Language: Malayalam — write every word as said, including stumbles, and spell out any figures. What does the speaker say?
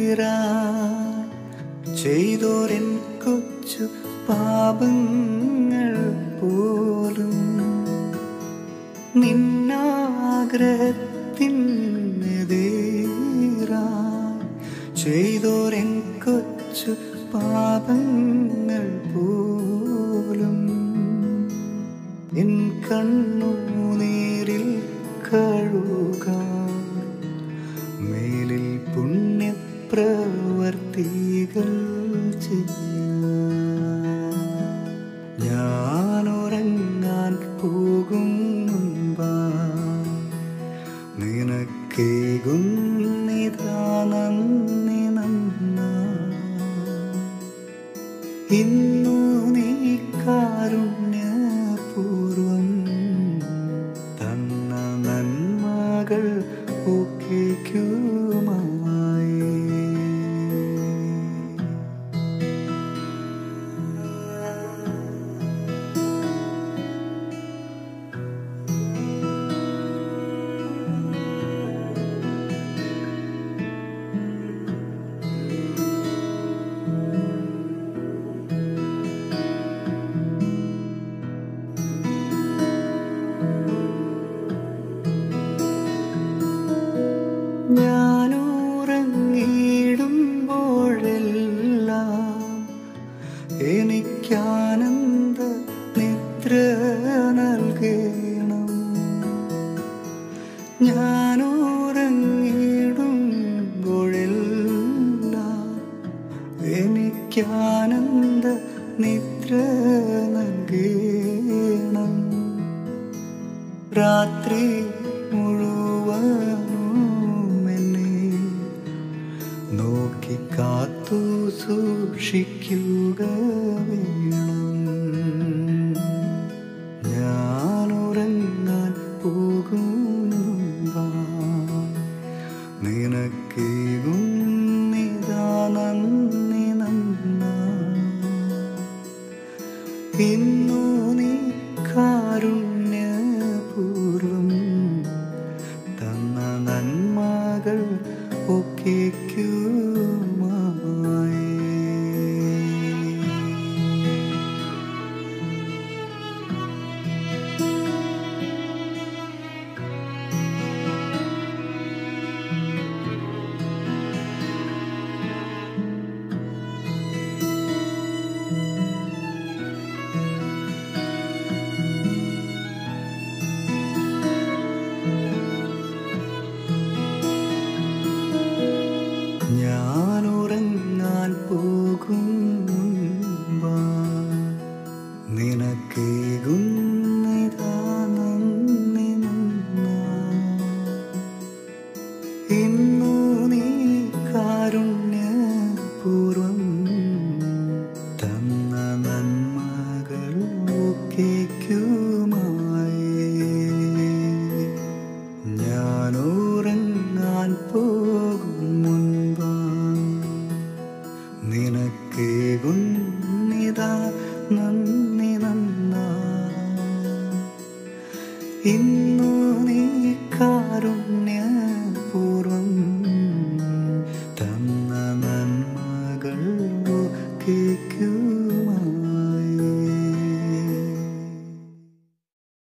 ചെയ്തോരെൻ കൊച്ചു പാപങ്ങൾ പോലും നിന്നാഗ്രഹത്തിനെതിരായി ചെയ്തോരെൻ കൊച്ചു പാപങ്ങൾ പോലും എൻ കണ്ണുനീരിൽ കഴുകാൻ മേലിൽ പുണ്യപ്രവർത്തികൾ ചെയ്യാൻ ഞാനുറങ്ങാൻ പോകും മുൻപായി നിനക്കേകുന്നിതാ നന്ദി നന്നായി ഇന്നു നീ കാരുണ്യപൂർവം തന്ന നന്മകൾ ഒക്കെക്കുമായി ഞാനുറങ്ങിടുമ്പോഴെല്ലാം എനിക്കാനന്ദ നിദ്ര നൽകണം ഞാനുറങ്ങിടുമ്പോഴെല്ലാം എനിക്കാനന്ദ നിദ്ര നൽകണം രാത്രി നോക്കി കാത്തു സൂക്ഷിക്കുക വേണം ഞാനുറങ്ങാൻ പോകും നിനക്കേകുന്നിതാ നന്ദി നന്നായി ഇന്നു നീ കാരുണ്യപൂർവം തന്ന നന്മകൾ ഒക്കെക്കുമായി ഞാനുറങ്ങാൻ പോകും നിനക്കേകുന്നിതാ നന്ദി നന്നായി ഇന്നു നീ കാരുണ്യപൂർവം തന്ന നന്മകൾ ഒക്കെക്കുമായി ഞാനുറങ്ങാൻ പോകും നിനക്കേകുന്നിതാ നന്ദി നന്നായി ഇന്നു നീ കാരുണ്യപൂർവം തന്ന നന്മകൾ ഒക്കെക്കുമായി